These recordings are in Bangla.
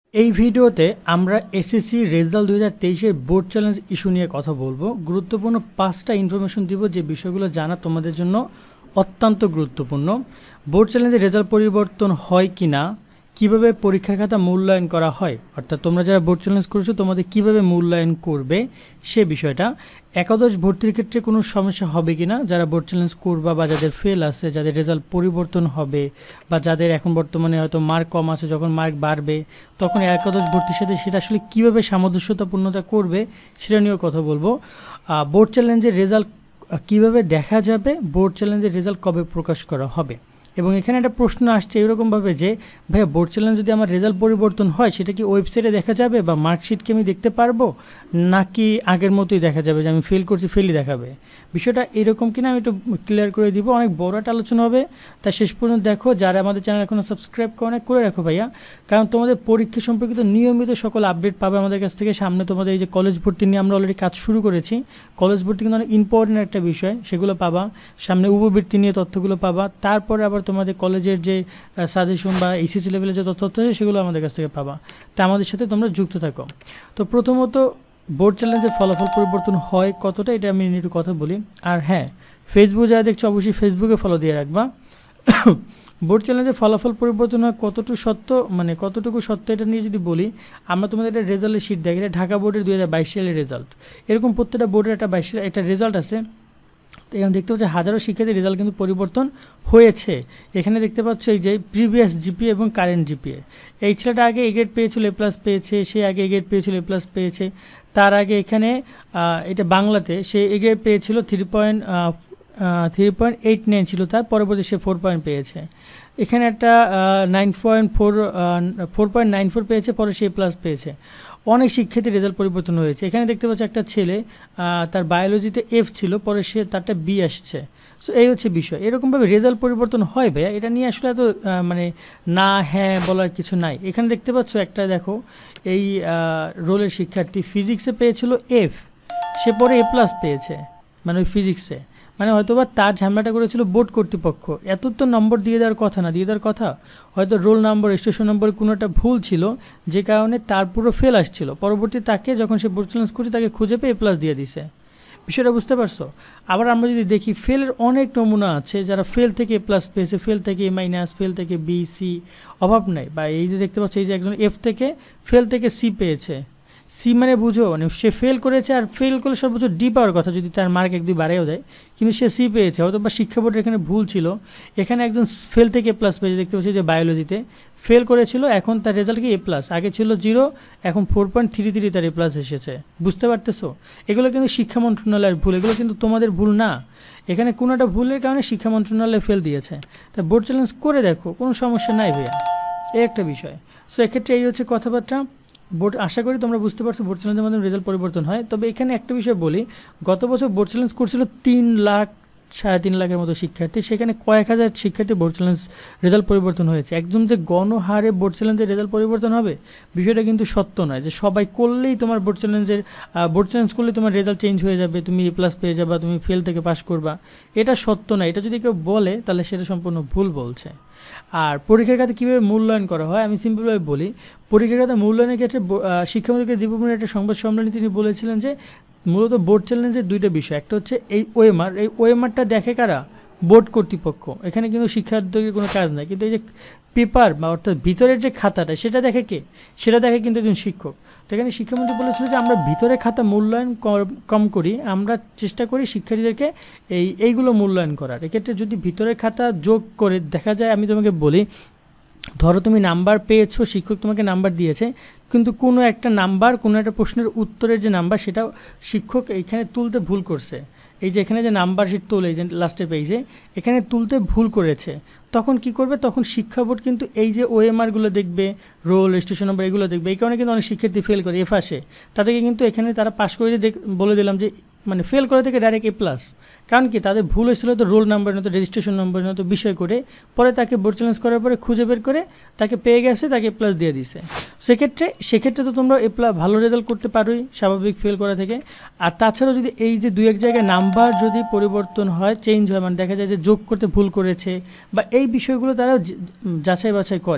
এই ভিডিওতে আমরা এসএসসি রেজাল্ট 2023 এর বোর্ড চ্যালেঞ্জ ইস্যু নিয়ে কথা বলবো। গুরুত্বপূর্ণ 5টা ইনফরমেশন দিব যে বিষয়গুলো জানা তোমাদের জন্য অত্যন্ত গুরুত্বপূর্ণ। বোর্ড চ্যালেঞ্জের রেজাল্ট পরিবর্তন হয় কিনা, কিভাবে পরীক্ষার খাতা মূল্যায়ন করা হয়, অর্থাৎ তোমরা যারা বোর্ড চ্যালেঞ্জ করেছো তোমাদের কিভাবে মূল্যায়ন করবে সে বিষয়টা, একাদশ ভর্তির ক্ষেত্রে কোনো সমস্যা হবে কিনা যারা বোর্ড চ্যালেঞ্জ করবা বা যাদের ফেল আছে, যাদের রেজাল্ট পরিবর্তন হবে বা যাদের এখন বর্তমানে হয়তো মার্ক কম আছে, যখন মার্ক বাড়বে তখন একাদশ ভর্তির সাথে সেটা আসলে কীভাবে সামঞ্জস্যতাপূর্ণতা করবে সেটা নিয়েও কথা বলবো। বোর্ড চ্যালেঞ্জের রেজাল্ট কীভাবে দেখা যাবে, বোর্ড চ্যালেঞ্জের রেজাল্ট কবে প্রকাশ করা হবে, এবং এখানে একটা প্রশ্ন আসছে এরকমভাবে যে ভাইয়া বোর্ড চ্যালেঞ্জ যদি আমার রেজাল্ট পরিবর্তন হয় সেটা কি ওয়েবসাইটে দেখা যাবে বা মার্কশিটকে আমি দেখতে পারবো, নাকি আগের মতোই দেখা যাবে যে আমি ফেল করছি ফেলই দেখাবে? বিষয়টা এরকম কিনা আমি একটু ক্লিয়ার করে দিব। অনেক বড় একটা আলোচনা হবে, তাই শেষ পর্যন্ত দেখো। যারা আমাদের চ্যানেল এখনও সাবস্ক্রাইব করে রাখো ভাইয়া, কারণ তোমাদের পরীক্ষা সম্পর্কিত নিয়মিত সকল আপডেট পাবে আমাদের কাছ থেকে। সামনে তোমাদের এই যে কলেজ ভর্তি নিয়ে আমরা অলরেডি কাজ শুরু করেছি, কলেজ ভর্তি কিন্তু অনেক ইম্পর্টেন্ট একটা বিষয়, সেগুলো পাবা। সামনে উপবৃত্তি নিয়ে তথ্যগুলো পাবা, তারপরে আবার তোমাদের কলেজের যে সাজেশন বা এসএসসি লেভেলের যে তথ্য আছে সেগুলো আমাদের কাছ থেকে পাবা। তা আমাদের সাথে তোমরা যুক্ত থাকো। তো প্রথমত বোর্ড চ্যালেঞ্জের ফলাফল পরিবর্তন হয় কতটা, এটা আমি একটু কথা বলি। আর হ্যাঁ, ফেসবুক যারা দেখছো অবশ্যই ফেসবুকে ফলো দিয়ে রাখবা। বোর্ড চ্যালেঞ্জের ফলাফল পরিবর্তন হয় কতটুকু সত্য এটা নিয়ে যদি বলি, আমরা তোমাদের একটা রেজাল্টের শিট দেখি, এটা ঢাকা বোর্ডের 2022 সালের রেজাল্ট। এরকম প্রত্যেকটা বোর্ডের একটা রেজাল্ট আছে। এখানে দেখতে পাচ্ছি হাজারো শিক্ষার্থীর রেজাল্ট কিন্তু পরিবর্তন হয়েছে। এখানে দেখতে পাচ্ছ এই যে প্রিভিয়াস জিপিএ এবং কারেন্ট জিপিএ। এই ছেলেটা আগে এ গ্রেড পেয়েছিল, এ প্লাস পেয়েছে, সে আগে এ গ্রেড পেয়েছিল, এ প্লাস পেয়েছে। তার আগে এখানে এটা বাংলাতে সে এ গ্রেড পেয়েছিল 3.89 ছিল, তার পরবর্তী সে 4 পয়েন্ট পেয়েছে। এখানে একটা 4.94 পেয়েছে, পরে সে প্লাস পেয়েছে। অনেক শিক্ষার্থীর রেজাল্ট পরিবর্তন হয়েছে। এখানে দেখতে পাচ্ছি একটা ছেলে তার বায়োলজিতে এফ ছিল, পরে সে তারটা বি আসছে। সো এই হচ্ছে বিষয়। এরকমভাবে রেজাল্ট পরিবর্তন হয় ভাইয়া, এটা নিয়ে আসলে এত মানে না হ্যাঁ বলার কিছু নাই। এখানে দেখতে পাচ্ছ একটা দেখো, এই রোলের শিক্ষার্থী ফিজিক্সে পেয়েছিল এফ, সে পরে এ প্লাস পেয়েছে, মানে ওই ফিজিক্সে। মানে হয়তোবা তার ঝামেলাটা করেছিল বোর্ড কর্তৃপক্ষ। এত তো নম্বর দিয়ে দেওয়ার কথা না, দিয়ে দেওয়ার কথা হয়তো রোল নাম্বার, রেজিস্ট্রেশন নম্বরে কোনো একটা ভুল ছিল, যে কারণে তার পুরো ফেল আসছিল। পরবর্তী তাকে যখন সে বোর্ড চ্যালেঞ্জ করছে তাকে খুঁজে পেয়ে প্লাস দিয়ে দিছে। বিষয়টা বুঝতে পারছো? আবার আমরা যদি দেখি ফেলের অনেক নমুনা আছে, যারা ফেল থেকে এ প্লাস পেয়েছে, ফেল থেকে এ মাইনাস, ফেল থেকে বি সি, অভাব নাই। বা এই যে দেখতে পাচ্ছ এই যে একজন এফ থেকে ফেল থেকে সি পেয়েছে। সি মানে বুঝো, মানে সে ফেল করেছে, আর ফেল করলে সর্বোচ্চ ডি পাওয়ার কথা যদি তার মার্ক 1-2 বাড়াইও দেয়, কিন্তু সে সি পেয়েছে। হয়তো বা শিক্ষা বোর্ডের এখানে ভুল ছিল। এখানে একজন ফেল থেকে প্লাস পেয়েছে, দেখতে পাচ্ছি যে বায়োলজিতে ফেল করেছিল, এখন তার রেজাল্ট কি এ প্লাস, আগে ছিল 0, এখন 4.33 তার এ প্লাস এসেছে। বুঝতে পারতেছো? এগুলো কিন্তু শিক্ষা মন্ত্রণালয়ের ভুল, এগুলো কিন্তু তোমাদের ভুল না। এখানে কোনো একটা ভুলের কারণে শিক্ষা মন্ত্রণালয় ফেল দিয়েছে। তা বোর্ড চ্যালেঞ্জ করে দেখো, কোনো সমস্যা নাই ভাইয়া, এই একটা বিষয়। সো এক্ষেত্রে এই হচ্ছে কথাবার্তা। বোর্ড, আশা করি তোমরা বুঝতে পারছো বোর্ড চ্যালেঞ্জের মাধ্যমে রেজাল্ট পরিবর্তন হয়। তবে এখানে একটা বিষয় বলি, গত বছর বোর্ড চ্যালেঞ্জ করছিল 3 লাখ 3.5 লাখের মতো শিক্ষার্থী, সেখানে কয়েক হাজার শিক্ষার্থী বোর্ড চ্যালেঞ্জ রেজাল্ট পরিবর্তন হয়েছে। একদম যে গণহারে বোর্ড চ্যালেঞ্জের রেজাল্ট পরিবর্তন হবে বিষয়টা কিন্তু সত্য নয়, যে সবাই করলেই তোমার বোর্ড চ্যালেঞ্জ করলেই তোমার রেজাল্ট চেঞ্জ হয়ে যাবে, তুমি এ প্লাস পেয়ে যাবা, তুমি ফেল থেকে পাস করবা। এটা সত্য না। এটা যদি কেউ বলে তাহলে সেটা সম্পূর্ণ ভুল বলছে। আর পরীক্ষার খাতে কীভাবে মূল্যায়ন করা হয় আমি সিম্পলভাবে বলি। পরীক্ষার খাতে মূল্যায়নের ক্ষেত্রে শিক্ষামন্ত্রী দীপকমণি একটা সংবাদ সম্মেলনে তিনি বলেছিলেন যে মূলত বোর্ড চ্যালেঞ্জের 2টা বিষয়, একটা হচ্ছে এই ওএমআর, এই ওএমআরটা দেখে কারা, বোর্ড কর্তৃপক্ষ। এখানে কিন্তু শিক্ষার্থীর কোনো কাজ নাই, কিন্তু এই যে পেপার বা অর্থাৎ ভিতরের যে খাতাটা সেটা দেখে কে, সেটা দেখে কিন্তু একজন শিক্ষক। তো এখানে শিক্ষামন্ত্রী বলেছিল যে আমরা ভিতরে খাতা মূল্যায়ন কম করি, আমরা চেষ্টা করি শিক্ষার্থীদেরকে এইগুলো মূল্যায়ন করার। এক্ষেত্রে যদি ভিতরের খাতা যোগ করে দেখা যায়, আমি তোমাকে বলি, ধরো তুমি নাম্বার পেয়েছো, শিক্ষক তোমাকে নাম্বার দিয়েছে, কিন্তু কোনো একটা নাম্বার, কোনো একটা প্রশ্নের উত্তরের যে নাম্বার সেটা শিক্ষক এইখানে তুলতে ভুল করছে। এই যে এখানে যে নাম্বার শিট তোলে, এই যে লাস্টের পেজে এখানে তুলতে ভুল করেছে, তখন কি করবে, তখন শিক্ষা বোর্ড কিন্তু এই যে ওএমআরগুলো দেখবে, রোল, রেজিস্ট্রেশন নম্বর, এগুলো দেখবে। এই কারণে কিন্তু অনেক শিক্ষার্থী ফেল করে, এফ আসে, তাদেরকে কিন্তু এখানে তারা পাস করে বলে দিলাম যে মানে ফেল করে থেকে ডাইরেক্ট এ প্লাস। কারণ কি, তাদের ভুল হয়েছিল তো রোল নাম্বার নয়তো রেজিস্ট্রেশন নম্বর নয়তো বিষয় করে, পরে তাকে বোর্ড চ্যালেঞ্জ করার পরে খুঁজে বের করে তাকে পেয়ে গেছে, তাকে এ প্লাস দিয়ে দিছে। সেক্ষেত্রে তো তোমরা ভালো রেজাল্ট করতে পারোই স্বাভাবিক ফেল করা থেকে। আর তাছাড়াও যদি এই যে 2-1 জায়গায় নাম্বার যদি পরিবর্তন হয়, চেঞ্জ হয়, মানে দেখা যায় যে যোগ করতে ভুল করেছে বা এই বিষয়গুলো তারা যাচাই বাছাই করে।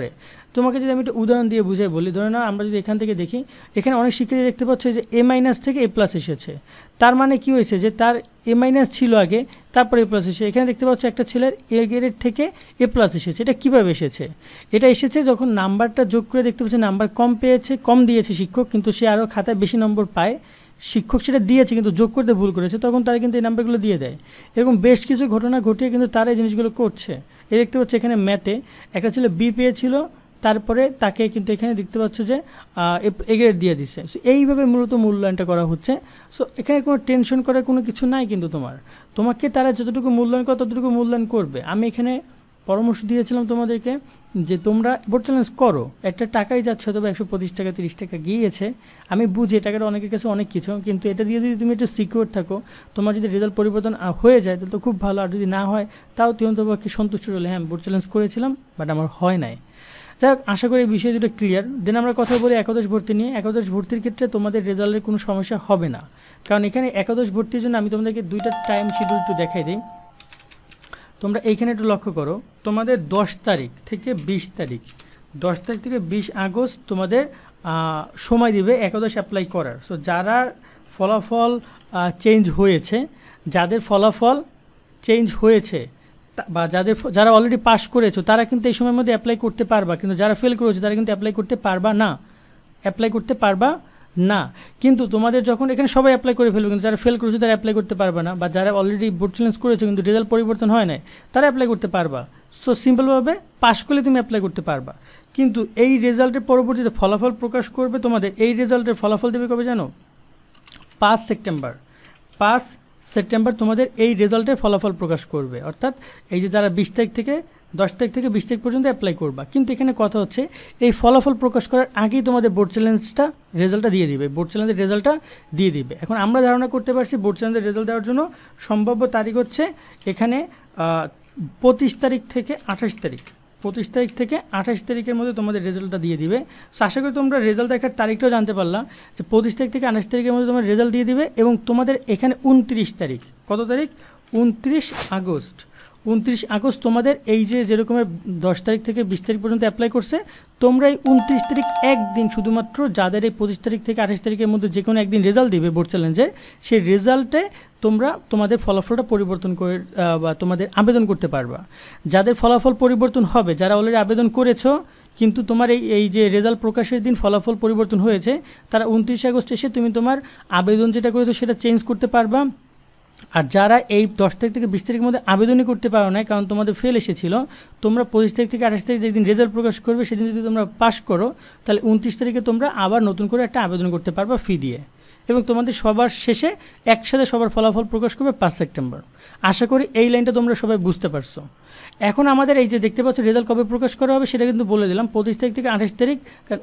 তোমাকে যদি আমি একটা উদাহরণ দিয়ে বুঝাই বলি, ধরে নাও আমরা যদি এখান থেকে দেখি, এখানে অনেক শিক্ষার্থী দেখতে পাচ্ছ যে এ মাইনাস থেকে এ প্লাস এসেছে। তার মানে কি হয়েছে যে তার এ মাইনাস ছিল আগে, তারপরে এ প্লাস এসেছে। এখানে দেখতে পাচ্ছ একটা ছেলের এ গ্রেড থেকে এ প্লাস এসেছে। এটা কীভাবে এসেছে? এটা এসেছে যখন নাম্বারটা যোগ করে দেখতে পাচ্ছি নাম্বার কম পেয়েছে, কম দিয়েছে শিক্ষক, কিন্তু সে আরও খাতায় বেশি নম্বর পায়। শিক্ষক সেটা দিয়েছে কিন্তু যোগ করতে ভুল করেছে, তখন তারা কিন্তু এই নাম্বারগুলো দিয়ে দেয়। এরকম বেশ কিছু ঘটনা ঘটিয়ে কিন্তু তারা এই জিনিসগুলো করছে। এই দেখতে পাচ্ছ এখানে ম্যাথে একটা ছেলে বি পেয়েছিল, তারপরে তাকে কিন্তু এখানে দেখতে পাচ্ছ যে এ গ্রেড দিয়ে দিচ্ছে। সো এইভাবে মূলত মূল্যায়নটা করা হচ্ছে। সো এখানে কোনো টেনশন করার কোনো কিছু নাই, কিন্তু তোমাকে তারা যতটুকু মূল্যায়ন করে ততটুকু মূল্যায়ন করবে। আমি এখানে পরামর্শ দিয়েছিলাম তোমাদেরকে যে তোমরা বোর্ড চ্যালেঞ্জ করো, একটা টাকাই যাচ্ছে, তবে 125 টাকা 30 টাকা গিয়েছে। আমি বুঝি টাকাটা অনেকের কাছে অনেক কিছু, কিন্তু এটা দিয়ে যদি তুমি একটু সিকিউর থাকো, তোমার যদি রেজাল্ট পরিবর্তন হয়ে যায় তাহলে তো খুব ভালো, আর যদি না হয় তাও তুমি তোমাকে সন্তুষ্ট রইলে হ্যাঁ বোর্ড চ্যালেঞ্জ করেছিলাম বাট আমার হয় নাই। যাই হোক, আশা করি এই বিষয় দুটো ক্লিয়ার। দেন আমরা কথা বলি একাদশ ভর্তি নিয়ে। একাদশ ভর্তির ক্ষেত্রে তোমাদের রেজাল্টের কোনো সমস্যা হবে না, কারণ এখানে একাদশ ভর্তির জন্য আমি তোমাদেরকে দুইটা টাইম শিডিউল একটু দেখাই দিই। তোমরা এইখানে একটু লক্ষ্য করো, তোমাদের 10 তারিখ থেকে 20 তারিখ, 10 তারিখ থেকে 20 আগস্ট তোমাদের সময় দিবে একাদশ অ্যাপ্লাই করার। সো যারা ফলাফল চেঞ্জ হয়েছে, যাদের ফলাফল চেঞ্জ হয়েছে বা যারা অলরেডি পাস করেছো তারা কিন্তু এই সময়ের মধ্যে অ্যাপ্লাই করতে পারবা, কিন্তু যারা ফেল করেছে তারা কিন্তু অ্যাপ্লাই করতে পারবা না, কিন্তু তোমাদের যখন এখানে সবাই অ্যাপ্লাই করে ফেলবে, কিন্তু যারা ফেল করেছে তারা অ্যাপ্লাই করতে পারবে না, বা যারা অলরেডি বোর্ড চ্যালেঞ্জ করেছে কিন্তু রেজাল্ট পরিবর্তন হয় না তারা অ্যাপ্লাই করতে পারবা। সো সিম্পলভাবে পাস করলে তুমি অ্যাপ্লাই করতে পারবা। কিন্তু এই রেজাল্টের পরবর্তীতে ফলাফল প্রকাশ করবে তোমাদের, এই রেজাল্টের ফলাফল দেবে কবে জানো? 5 সেপ্টেম্বর তোমাদের এই রেজাল্টের ফলাফল প্রকাশ করবে। অর্থাৎ এই যে যারা 20 তারিখ থেকে 10 তারিখ থেকে 20 তারিখ পর্যন্ত অ্যাপ্লাই করবা, কিন্তু এখানে কথা হচ্ছে এই ফলাফল প্রকাশ করার আগেই তোমাদের বোর্ড চ্যালেঞ্জটা রেজাল্টটা দিয়ে দিবে, বোর্ড চ্যালেঞ্জের রেজাল্টটা দিয়ে দিবে। এখন আমরা ধারণা করতে পারছি বোর্ড চ্যালেঞ্জের রেজাল্ট দেওয়ার জন্য সম্ভাব্য তারিখ হচ্ছে এখানে 25 তারিখ থেকে 28 তারিখ, 25 তারিখ থেকে 28 তারিখের মধ্যে তোমাদের রেজাল্টটা দিয়ে দিবে। সো আশা করি তোমরা রেজাল্ট দেখার তারিখটাও জানতে পারলা যে 25 তারিখ থেকে 28 তারিখের মধ্যে তোমার রেজাল্ট দিয়ে দিবে। এবং তোমাদের এখানে 29 তারিখ, কত তারিখ? 29 আগস্ট তোমাদের এই যে যেরকমের 10 তারিখ থেকে 20 তারিখ পর্যন্ত অ্যাপ্লাই করছে, তোমরা এই 29 তারিখ একদিন শুধুমাত্র যাদের এই 25 তারিখ থেকে 28 তারিখের মধ্যে যে কোনো একদিন রেজাল্ট দিবে বোর্ড চ্যালেঞ্জে, সেই রেজাল্টে তোমরা তোমাদের ফলাফলটা পরিবর্তন করে বা তোমাদের আবেদন করতে পারবা। যাদের ফলাফল পরিবর্তন হবে, যারা অলরেডি আবেদন করেছো কিন্তু তোমার এই যে রেজাল্ট প্রকাশের দিন ফলাফল পরিবর্তন হয়েছে, তারা 29 আগস্ট এসে তুমি তোমার আবেদন যেটা করেছো সেটা চেঞ্জ করতে পারবা। আর যারা এই 10 তারিখ থেকে 20 তারিখের মধ্যে আবেদনই করতে পারো না, কারণ তোমাদের ফেল এসেছিলো, তোমরা 25 তারিখ থেকে 28 তারিখ যেদিন রেজাল্ট প্রকাশ করবে সেদিন যদি তোমরা পাস করো, তাহলে 29 তারিখে তোমরা আবার নতুন করে একটা আবেদন করতে পারবা ফি দিয়ে, এবং তোমাদের সবার শেষে একসাথে সবার ফলাফল প্রকাশ করবে 5 সেপ্টেম্বর। আশা করি এই লাইনটা তোমরা সবাই বুঝতে পারছো। এখন আমাদের এই যে দেখতে পাচ্ছ রেজাল্ট কবে প্রকাশ করা হবে সেটা কিন্তু বলে দিলাম, 25 তারিখ থেকে 28 তারিখ। কারণ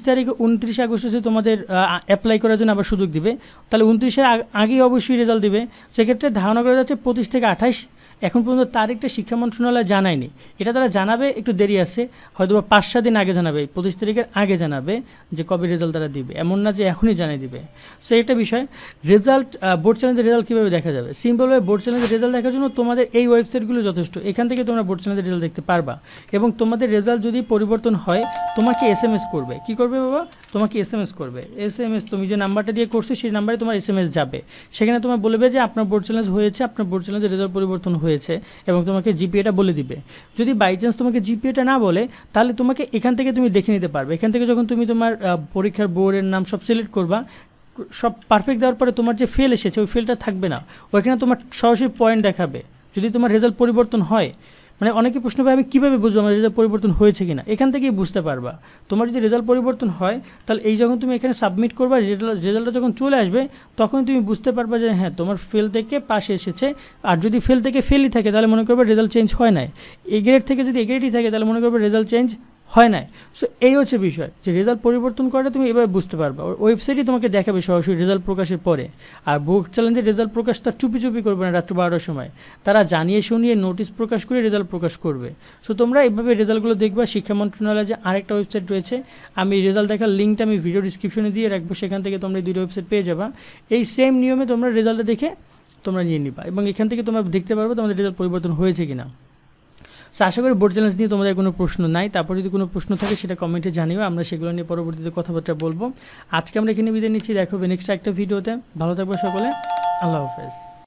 29 আগস্ট হচ্ছে তোমাদের অ্যাপ্লাই করার জন্য আবার সুযোগ দিবে, তাহলে 29-এর আগেই অবশ্যই রেজাল্ট দিবে। সেক্ষেত্রে ধারণা করা যাচ্ছে 25 থেকে 28। এখন পর্যন্ত তারিখটা শিক্ষা মন্ত্রণালয় জানায়নি, এটা তারা জানাবে একটু দেরি আছে, হয়তো বা 5-7 দিন আগে জানাবে, 25 তারিখের আগে জানাবে যে কবে রেজাল্ট তারা দিবে, এমন না যে এখনই জানিয়ে দিবে। সো একটা বিষয়, রেজাল্ট বোর্ড চ্যালেঞ্জের রেজাল্ট কীভাবে দেখা যাবে? সিম্পলভাবে বোর্ড চ্যালেঞ্জের রেজাল্ট দেখার জন্য তোমাদের এই ওয়েবসাইটগুলো যথেষ্ট, এখান থেকে তোমরা বোর্ড চ্যালেঞ্জের রেজাল্ট দেখতে পারবা। এবং তোমাদের রেজাল্ট যদি পরিবর্তন হয় তোমাকে SMS করবে। কী করবে বাবা? তোমাকে SMS করবে। SMS তুমি যে নাম্বারটা দিয়ে করছো সেই নাম্বারে তোমার SMS যাবে, সেখানে তোমার বলবে যে আপনার বোর্ড চ্যালেঞ্জ হয়েছে, আপনার বোর্ড চ্যালেঞ্জের রেজাল্ট পরিবর্তন হয়েছে, এবং তোমাকে জিপিএটা বলে দিবে। যদি বাই চান্স তোমাকে জিপিএটা না বলে, তাহলে তোমাকে এখান থেকে তুমি দেখে নিতে পারবে। এখান থেকে যখন তুমি তোমার পরীক্ষার বোর্ডের নাম সব সিলেক্ট করবা, সব পারফেক্ট দেওয়ার পরে তোমার যে ফেল এসেছে ওই ফেলটা থাকবে না, ওইখানে তোমার সরাসরি পয়েন্ট দেখাবে। যদি তোমার রেজাল্ট পরিবর্তন হয়, মানে অনেকে প্রশ্ন পায় আমি কীভাবে বুঝবো আমার রেজাল্ট পরিবর্তন হয়েছে কিনা, এখান থেকেই বুঝতে পারবা। তোমার যদি রেজাল্ট পরিবর্তন হয়, তাহলে এই যখন তুমি এখানে সাবমিট করবা, রেজাল্টটা যখন চলে আসবে তখন তুমি বুঝতে পারবা যে হ্যাঁ তোমার ফেল থেকে পাশে এসেছে। আর যদি ফেল থেকে ফেলই থাকে তাহলে মনে করবে রেজাল্ট চেঞ্জ হয় নাই। এ গ্রেড থেকে যদি এ গ্রেডই থাকে তাহলে মনে করবে রেজাল্ট চেঞ্জ হয় নাই। সো এই হচ্ছে বিষয়, যে রেজাল্ট পরিবর্তন করাটা তুমি এভাবে বুঝতে পারবা। ওয়েবসাইটই তোমাকে দেখাবে সরাসরি রেজাল্ট প্রকাশের পরে। আর বোর্ড চ্যালেঞ্জের রেজাল্ট প্রকাশ তার চুপি করবে না, রাত্র 12টার সময় তারা জানিয়ে শুনিয়ে নোটিশ প্রকাশ করে রেজাল্ট প্রকাশ করবে। সো তোমরা এইভাবে রেজাল্টগুলো দেখবা। শিক্ষা মন্ত্রণালয়ের যে আরেকটা ওয়েবসাইট রয়েছে, আমি রেজাল্ট দেখার লিঙ্কটা আমি ভিডিও ডিসক্রিপশনে দিয়ে রাখবো, সেখান থেকে তোমরা এই দুটো ওয়েবসাইট পেয়ে যাবা। এই সেম নিয়মে তোমরা রেজাল্টটা দেখে তোমরা নিয়ে নিবা, এবং এখান থেকে তোমরা দেখতে পারবে তোমাদের রেজাল্ট পরিবর্তন হয়েছে কিনা। সো আশা করি বোর্ড চ্যালেঞ্জ নিয়ে তোমাদের কোনো প্রশ্ন নাই। তারপর যদি কোনো প্রশ্ন থাকে সেটা কমেন্টে জানিও, আমরা সেগুলো নিয়ে পরবর্তীতে কথাবার্তা বলবো। আজকে আমরা এখানে বিদায় নিচ্ছি, দেখা হবে নেক্সট একটা ভিডিওতে। ভালো থাকবে সকলে, আল্লাহ হাফেজ।